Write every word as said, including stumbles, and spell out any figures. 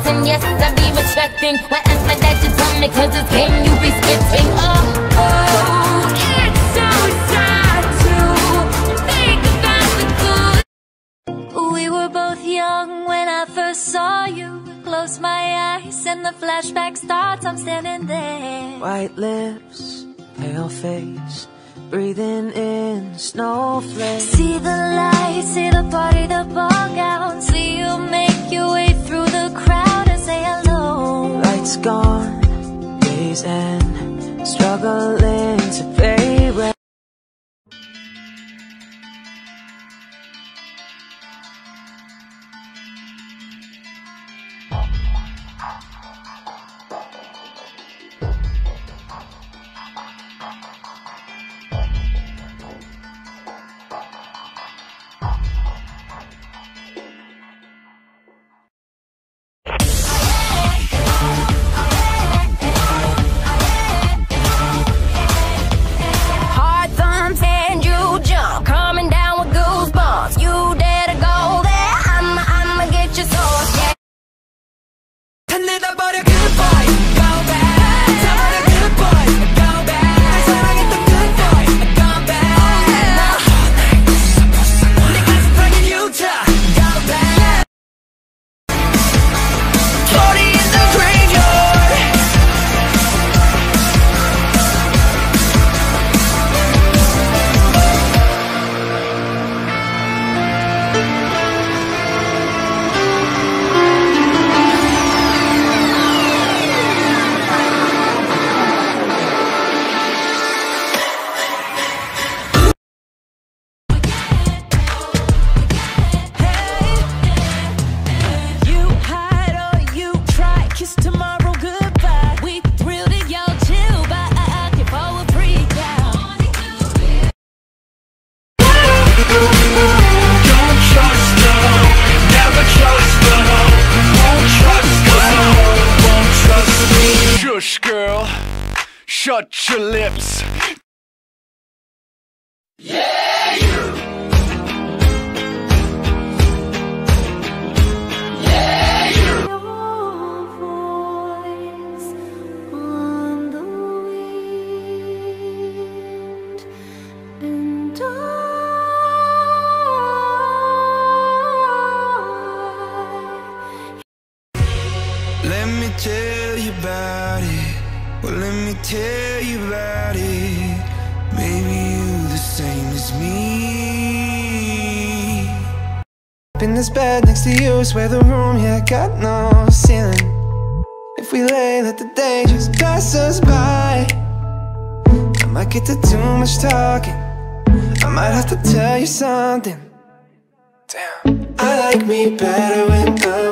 And yes, I be retracting whatever that you tell me, cause it's game you be spitting. Oh, oh, it's so sad to think about the good. We were both young when I first saw you. Close my eyes and the flashback starts, I'm standing there. White lips, pale face, breathing in snowflakes. See the lights, see the party, the ball gown. See you make your way through the crowd and say hello. Lights gone, days end, struggling to pay rent. Girl, shut your lips. Yeah, you. Yeah, you. Your voice on the wind, and I. Let me tell you about it. Well, let me tell you about it. Maybe you the same as me. In this bed next to you, swear the room, yeah, got no ceiling. If we lay, let the day just pass us by. I might get to too much talking. I might have to tell you something. Damn. I like me better when I'm